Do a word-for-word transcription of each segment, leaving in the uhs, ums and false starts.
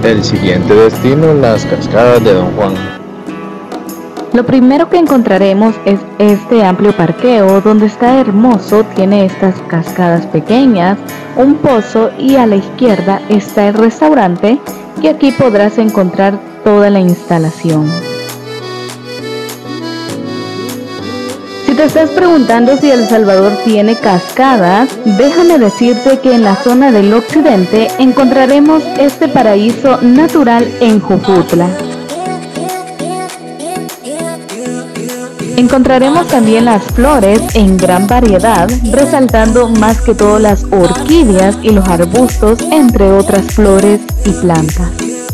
El siguiente destino, las cascadas de Don Juan. Lo primero que encontraremos es este amplio parqueo donde está hermoso, tiene estas cascadas pequeñas, un pozo y a la izquierda está el restaurante, que aquí podrás encontrar toda la instalación. Si te estás preguntando si El Salvador tiene cascadas, déjame decirte que en la zona del occidente encontraremos este paraíso natural en Jujutla. Encontraremos también las flores en gran variedad, resaltando más que todo las orquídeas y los arbustos, entre otras flores y plantas.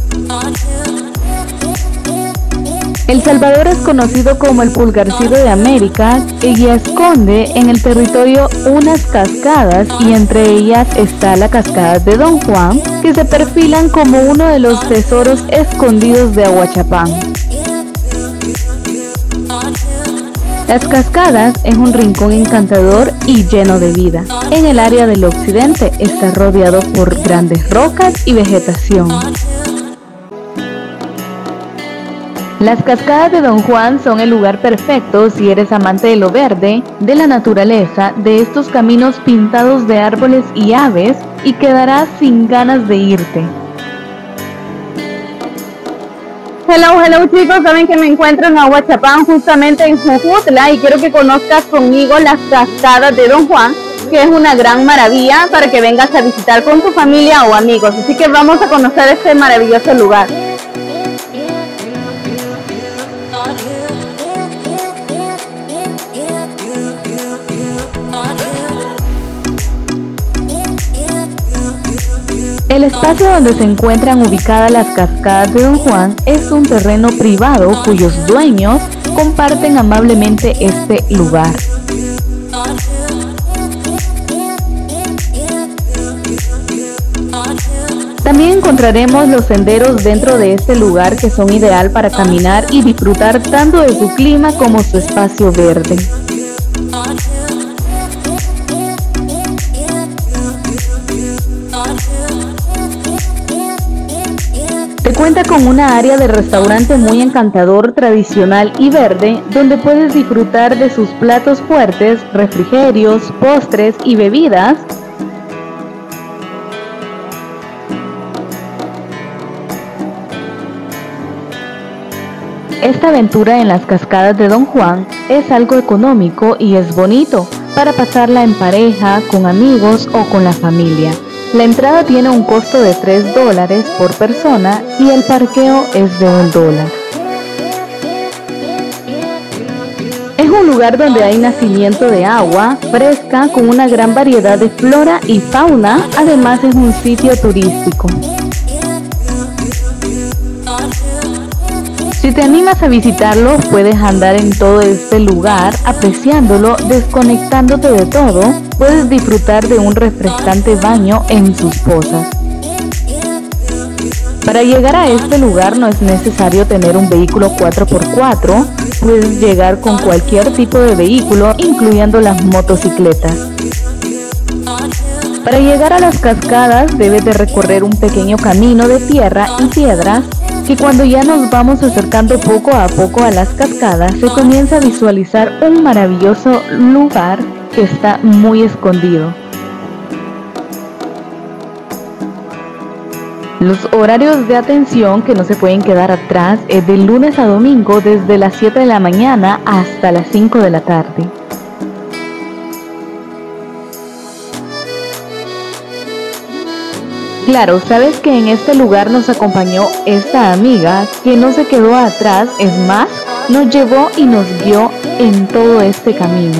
El Salvador es conocido como el pulgarcito de América y esconde en el territorio unas cascadas, y entre ellas está la cascada de Don Juan, que se perfilan como uno de los tesoros escondidos de Ahuachapán. Las cascadas es un rincón encantador y lleno de vida. En el área del occidente está rodeado por grandes rocas y vegetación. Las cascadas de Don Juan son el lugar perfecto si eres amante de lo verde, de la naturaleza, de estos caminos pintados de árboles y aves, y quedarás sin ganas de irte. Hello, hello chicos, saben que me encuentro en Ahuachapán, justamente en Jujutla, y quiero que conozcas conmigo las cascadas de Don Juan, que es una gran maravilla para que vengas a visitar con tu familia o amigos. Así que vamos a conocer este maravilloso lugar. El espacio donde se encuentran ubicadas las cascadas de Don Juan es un terreno privado cuyos dueños comparten amablemente este lugar. También encontraremos los senderos dentro de este lugar, que son ideal para caminar y disfrutar tanto de su clima como su espacio verde. Te cuenta con una área de restaurante muy encantador, tradicional y verde, donde puedes disfrutar de sus platos fuertes, refrigerios, postres y bebidas. Esta aventura en las cascadas de Don Juan es algo económico y es bonito para pasarla en pareja, con amigos o con la familia. La entrada tiene un costo de tres dólares por persona y el parqueo es de un dólar. Es un lugar donde hay nacimiento de agua fresca con una gran variedad de flora y fauna, además es un sitio turístico. Si te animas a visitarlo, puedes andar en todo este lugar apreciándolo, desconectándote de todo. Puedes disfrutar de un refrescante baño en sus pozas. Para llegar a este lugar no es necesario tener un vehículo cuatro por cuatro, puedes llegar con cualquier tipo de vehículo, incluyendo las motocicletas. Para llegar a las cascadas debes de recorrer un pequeño camino de tierra y piedras, que cuando ya nos vamos acercando poco a poco a las cascadas, se comienza a visualizar un maravilloso lugar que está muy escondido. Los horarios de atención que no se pueden quedar atrás es de lunes a domingo desde las siete de la mañana hasta las cinco de la tarde. Claro, sabes que en este lugar nos acompañó esta amiga que no se quedó atrás, es más, nos llevó y nos guió en todo este camino.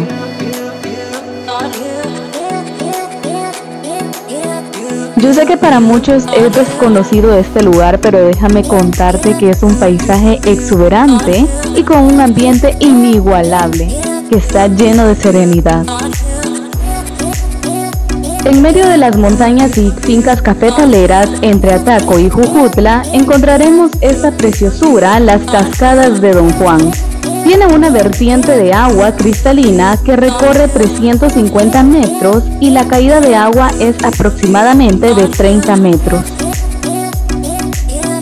Yo sé que para muchos es desconocido este lugar, pero déjame contarte que es un paisaje exuberante y con un ambiente inigualable, que está lleno de serenidad. En medio de las montañas y fincas cafetaleras entre Ataco y Jujutla encontraremos esta preciosura, las cascadas de Don Juan. Tiene una vertiente de agua cristalina que recorre trescientos cincuenta metros y la caída de agua es aproximadamente de treinta metros.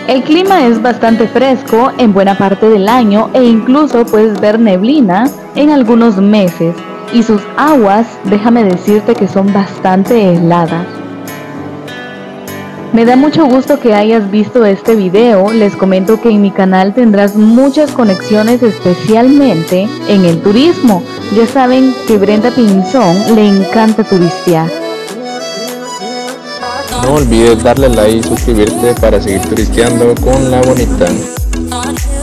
El clima es bastante fresco en buena parte del año e incluso puedes ver neblina en algunos meses, y sus aguas, déjame decirte que son bastante heladas. Me da mucho gusto que hayas visto este video. Les comento que en mi canal tendrás muchas conexiones, especialmente en el turismo. Ya saben que Brenda Pinzón le encanta turistear. No olvides darle like y suscribirte para seguir turisteando con La Bonita.